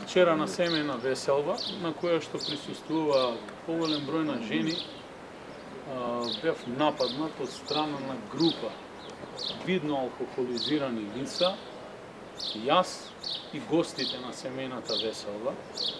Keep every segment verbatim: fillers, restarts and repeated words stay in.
вчера на семејна веселба, на која што присуствува поголем број на жени, бев нападнат од страна на група видно алкохолизирани лица, јас и гостите на семејната веселба,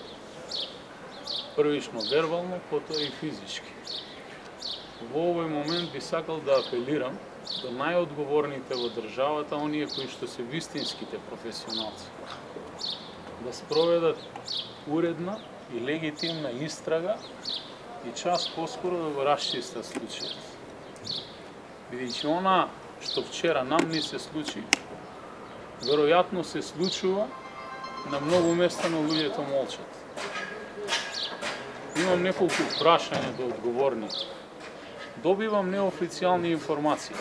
првично вербално, потоа и физички. Во овој момент би сакал да апелирам до најодговорните во државата, оние кои што се вистинските професионалци, да спроведат уредна и легитимна истрага и час поскоро да го расчистат случајот. Бидејќи она што вчера нам ни се случи, веројатно се случува на многу места, но луѓето молчат. Имам неколку прашања до одговорните. Добивам неофицијални информации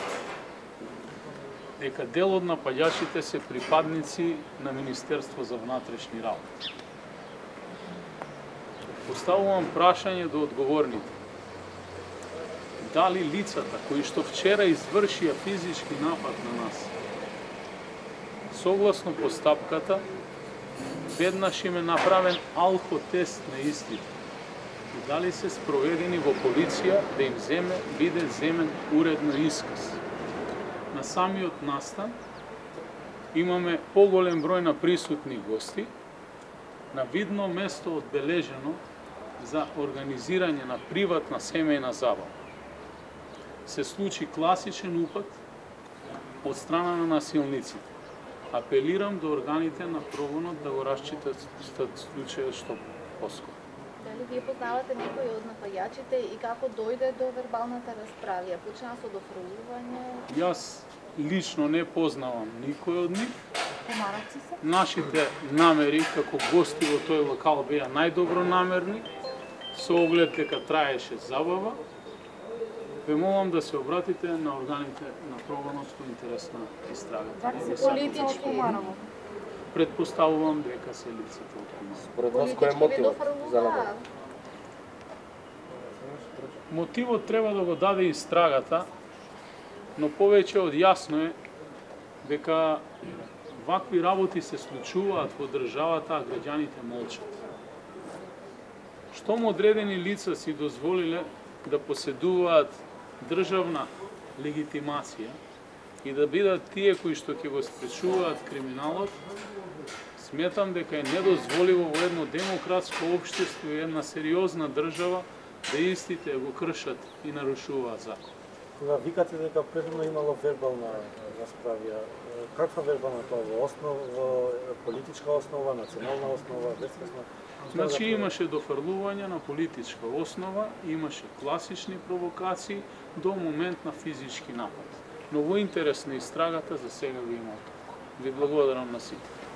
дека дел од напаѓачите се припадници на Министерство за внатрешни работи. Поставувам прашање до одговорните. Дали лицата кои што вчера извршија физички напад на нас, согласно постапката, веднаш им е направен алкотест на истите? И дали се спроведени во полиција да им земе, биде земен уредно исказ? На самиот настан имаме поголем број на присутни гости, на видно место одбележено за организирање на приватна семејна забава. Се случи класичен упад од страна на насилниците. Апелирам до органите на прогонот да го расчитат случајот што поскоро. Дали вие познавате некој од напаѓачите и како дојде до вербалната расправија? Почна со дофрлување? Јас лично не познавам никој од нив. Помараци се? Нашите намери како гости во тој локал беа најдобро намерни, со оглед дека траеше забава. Ве молам да се обратите на органите на прогонот во интерес на истрагата. Дали се политички? Предпоставувам дека се лицата од Куманово. Според вас кој е мотивот за напад? Мотивот треба да го даде истрагата, но повеќе од јасно е дека вакви работи се случуваат во државата, а граѓаните молчат. Штом одредени лица си дозволиле да поседуваат државна легитимација и да бидат тие кои што ќе го спречуваат криминалот, сметам дека е недозволиво во едно демократско општество и една сериозна држава да истите го кршат и нарушуваат закон. Кога викате дека предходно имало вербална расправија, каква вербална тоа во основа, во политичка основа, национална основа, верска основа? Значи имаше дофрлување на политичка основа, имаше класични провокации до момент на физички напад. Но во интерес на истрагата за сега го има толку. Ви благодарам на сите.